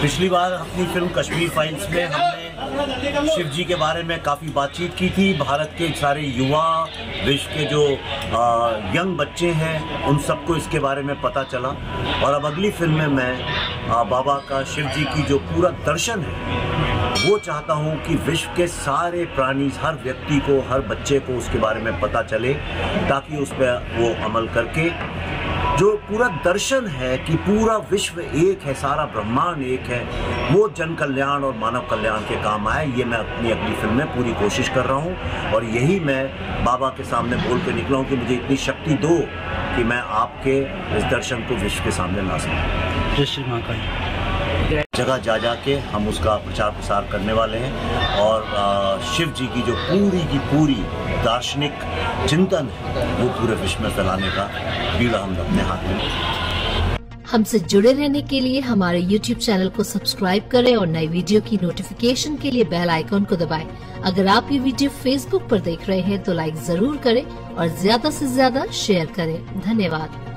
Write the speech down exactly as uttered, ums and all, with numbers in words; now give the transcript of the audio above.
पिछली बार अपनी film Kashmir files में हमने शिव जी के बारे में काफ़ी बातचीत की थी। भारत के सारे युवा, विश्व के जो आ, यंग बच्चे हैं, उन सबको इसके बारे में पता चला। और अब अगली फिल्म में मैं आ, बाबा का, शिव जी की जो पूरा दर्शन है वो चाहता हूँ कि विश्व के सारे प्राणी, हर व्यक्ति को, हर बच्चे को उसके बारे में पता चले, ताकि उस पर वो अमल करके जो पूरा दर्शन है कि पूरा विश्व एक है, सारा ब्रह्मांड एक है, वो जन कल्याण और मानव कल्याण के काम आए। ये मैं अपनी अगली फिल्म में पूरी कोशिश कर रहा हूँ और यही मैं बाबा के सामने बोल के निकला हूँ कि मुझे इतनी शक्ति दो कि मैं आपके इस दर्शन को विश्व के सामने ला सकूँ। जय श्री महाकाल। जगह जा जा के हम उसका प्रचार प्रसार करने वाले हैं और शिव जी की जो पूरी की पूरी दार्शनिक चिंतन है वो पूरे विश्व में फैलाने का बीड़ा हम अपने हाथ में। हमसे जुड़े रहने के लिए हमारे यूट्यूब चैनल को सब्सक्राइब करें और नई वीडियो की नोटिफिकेशन के लिए बेल आइकॉन को दबाएं। अगर आप ये वीडियो फेसबुक पर देख रहे हैं तो लाइक जरूर करें और ज्यादा से ज्यादा शेयर करें। धन्यवाद।